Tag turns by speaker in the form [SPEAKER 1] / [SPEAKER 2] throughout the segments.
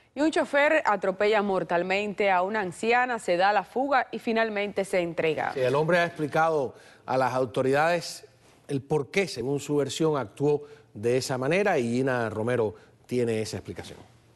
[SPEAKER 1] Y un chofer atropella mortalmente a una anciana, se da a la fuga y finalmente se entrega.
[SPEAKER 2] Sí, el hombre ha explicado a las autoridades el por qué, según su versión, actuó de esa manera, y Gina Romero tiene esa explicación.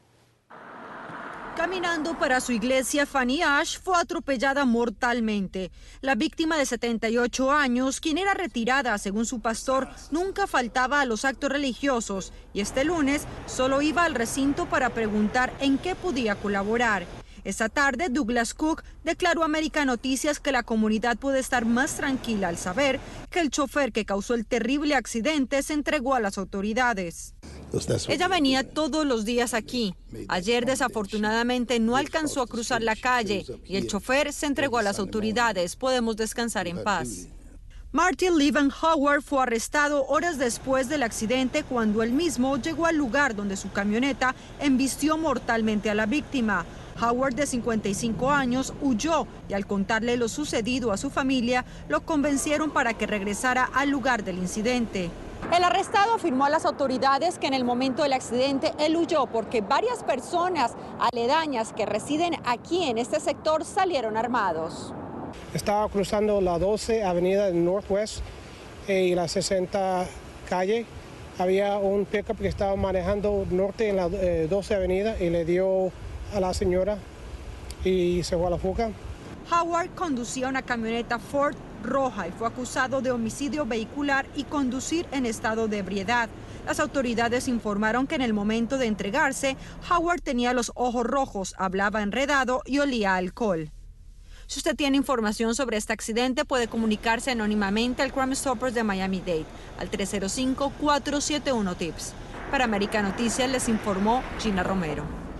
[SPEAKER 3] Caminando para su iglesia, Fanny Ash fue atropellada mortalmente. La víctima de 78 años, quien era retirada según su pastor, nunca faltaba a los actos religiosos y este lunes solo iba al recinto para preguntar en qué podía colaborar. Esta tarde, Douglas Cook declaró a América Noticias que la comunidad puede estar más tranquila al saber que el chofer que causó el terrible accidente se entregó a las autoridades. Ella venía todos los días aquí. Ayer desafortunadamente no alcanzó a cruzar la calle y el chofer se entregó a las autoridades. Podemos descansar en paz. Martin Leven Howard fue arrestado horas después del accidente cuando él mismo llegó al lugar donde su camioneta embistió mortalmente a la víctima. Howard, de 55 años, huyó y al contarle lo sucedido a su familia, lo convencieron para que regresara al lugar del incidente. El arrestado afirmó a las autoridades que en el momento del accidente él huyó porque varias personas aledañas que residen aquí en este sector salieron armados.
[SPEAKER 4] Estaba cruzando la 12 Avenida del Northwest y la 60 calle. Había un pickup que estaba manejando norte en la 12 Avenida y le dio a la señora y se fue a la fuga.
[SPEAKER 3] Howard conducía una camioneta Ford roja y fue acusado de homicidio vehicular y conducir en estado de ebriedad. Las autoridades informaron que en el momento de entregarse, Howard tenía los ojos rojos, hablaba enredado y olía a alcohol. Si usted tiene información sobre este accidente, puede comunicarse anónimamente al Crime Stoppers de Miami-Dade al 305-471-TIPS. Para América Noticias les informó Gina Romero.